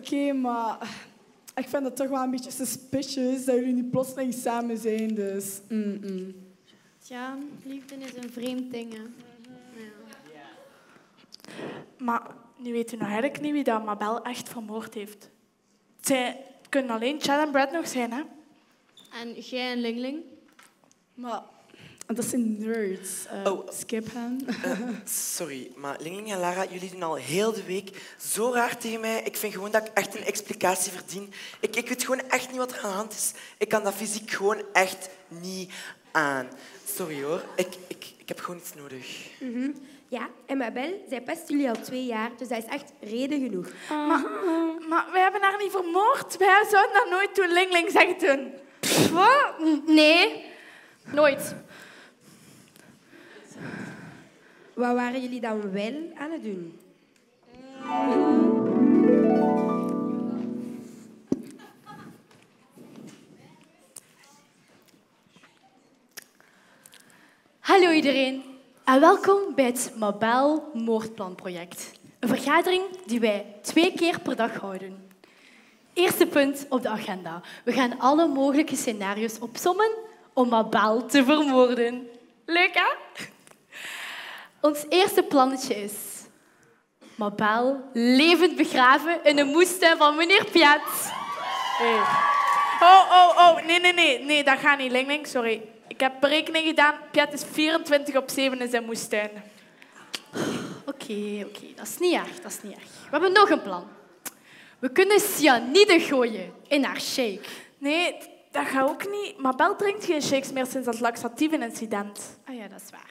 Oké, maar ik vind het toch wel een beetje suspicious dat jullie nu plotseling samen zijn, dus... Tja, liefde is een vreemd ding, hè. Maar nu weet u nog eigenlijk niet wie dat Mabel echt vermoord heeft. Zij kunnen alleen Chad en Brad nog zijn, hè? En jij en Lingling? Maar dat zijn nerds. Skip hen. Sorry, maar Lingling en Lara, jullie doen al heel de week zo raar tegen mij. Ik vind gewoon dat ik echt een explicatie verdien. Ik weet gewoon echt niet wat er aan de hand is. Ik kan dat fysiek gewoon echt niet aan. Sorry hoor, ik heb gewoon iets nodig. Ja, en Mabel, zij pest jullie al 2 jaar, dus dat is echt reden genoeg. Maar wij hebben haar niet vermoord. Wij zouden dat nooit doen, Lingling zeggen toen. Wat? Nee, nooit. Wat waren jullie dan wel aan het doen? Hallo iedereen en welkom bij het Mabel Moordplanproject. Een vergadering die wij 2 keer per dag houden. Eerste punt op de agenda. We gaan alle mogelijke scenario's opsommen om Mabel te vermoorden. Leuk, hè? Ons eerste plannetje is Mabel levend begraven in een moestuin van meneer Piet. Hey. Oh, nee, dat gaat niet, Lingling, sorry. Ik heb berekening gedaan. Piet is 24/7 in zijn moestuin. Oké, dat is niet erg, We hebben nog een plan. We kunnen cyanide gooien in haar shake. Nee, dat gaat ook niet. Mabel drinkt geen shakes meer sinds dat laxatieve-incident. Ah ja, dat is waar.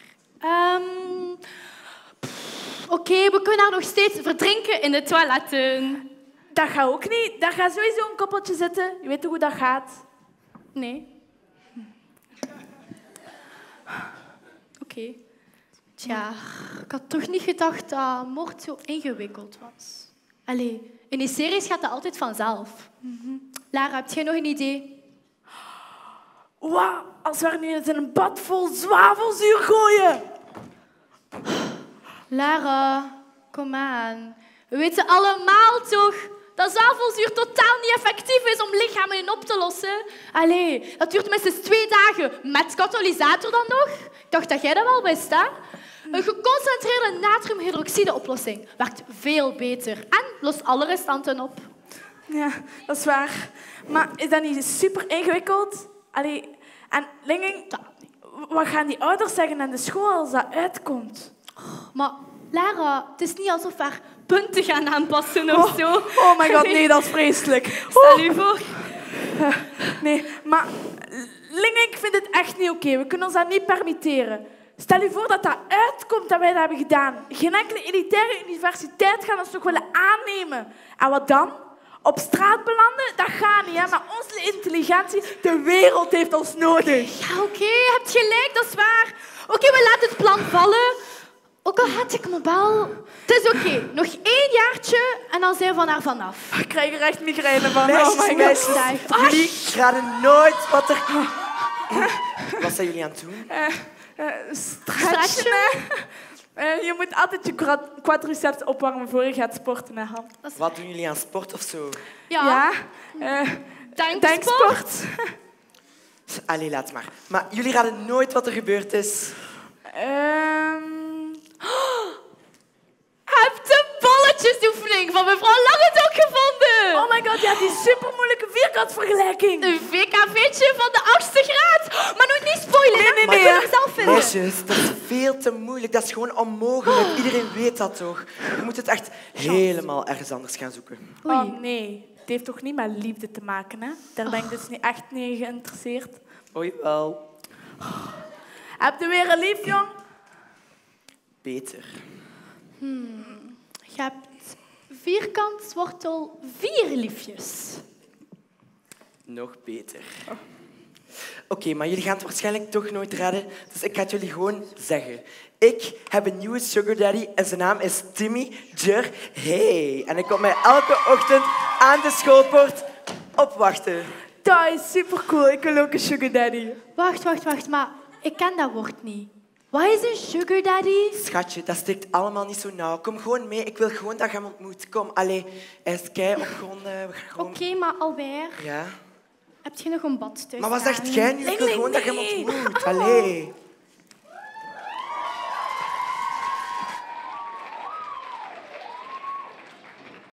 Oké, we kunnen haar nog steeds verdrinken in de toiletten. Dat gaat ook niet. Daar gaat sowieso een koppeltje zitten. Je weet toch hoe dat gaat? Nee. Oké. Tja, ik had toch niet gedacht dat moord zo ingewikkeld was. Allee, in die series gaat dat altijd vanzelf. Lara, heb jij nog een idee? Wauw, als we haar nu eens in een bad vol zwavelzuur gooien. Lara, kom aan. We weten allemaal toch dat zwavelzuur totaal niet effectief is om lichamen in op te lossen. Allee, dat duurt minstens 2 dagen. Met katalysator dan nog? Ik dacht dat jij dat wel wist, hè? Een geconcentreerde natriumhydroxide-oplossing werkt veel beter en lost alle restanten op. Ja, dat is waar. Maar is dat niet super ingewikkeld? Allee, en Lingling, wat gaan die ouders zeggen aan de school als dat uitkomt? Maar Lara, het is niet alsof we haar punten gaan aanpassen of zo. Oh my god, nee, dat is vreselijk. Stel je voor. Nee, maar Lingling, ik vind het echt niet oké. We kunnen ons dat niet permitteren. Stel je voor dat dat uitkomt dat wij dat hebben gedaan. Geen enkele elitaire universiteit gaan ons nog willen aannemen. En wat dan? Op straat belanden? Dat gaat niet, hè? Maar onze intelligentie, de wereld heeft ons nodig. Ja, oké, je hebt gelijk, dat is waar. Oké, we laten het plan vallen. Ook al had ik Mabel. Het is oké. Nog 1 jaartje en dan zijn we van haar vanaf. Ik krijg er echt migraine van. Meisjes, jullie raden nooit wat er... Wat zijn jullie aan het doen? Stretchen. Je moet altijd je quadriceps opwarmen voor je gaat sporten, hè, Han. Wat doen jullie aan sport of zo? Ja. Denksport. Allee, laat maar. Maar jullie raden nooit wat er gebeurd is. Heb de bolletjesoefening van mevrouw Langendok gevonden. Oh my god, ja, die supermoeilijke vierkantvergelijking. Een VKV'tje van de 8e graad. Maar nog niet spoilen, Nee. we kunnen hem zelf vinden. Meisjes, dat is veel te moeilijk. Dat is gewoon onmogelijk. Iedereen weet dat toch? Je moet het echt helemaal ergens anders gaan zoeken. Oh nee, het heeft toch niet met liefde te maken, hè? Daar ben ik dus niet echt niet geïnteresseerd. Oei wel. Heb je weer een lief, jong? Beter. Je hebt vierkant wortel 4 liefjes. Nog beter. Oké, maar jullie gaan het waarschijnlijk toch nooit redden, dus ik ga het jullie gewoon zeggen. Ik heb een nieuwe sugar daddy en zijn naam is Timmy Jer. Hey. En ik kom mij elke ochtend aan de schoolpoort opwachten. Dat is supercool. Ik wil ook een sugar daddy. Wacht, maar ik ken dat woord niet. Wat is een sugar daddy? Schatje, dat steekt allemaal niet zo nauw. Kom gewoon mee. Ik wil gewoon dat je hem ontmoet. Kom, allee. Hij is kei opgewonden. We gaan gewoon... Oké, maar Albert, Ja? heb je nog een bad thuis Maar wat staan? zegt jij nu? Ik wil gewoon dat je hem ontmoet. Allee.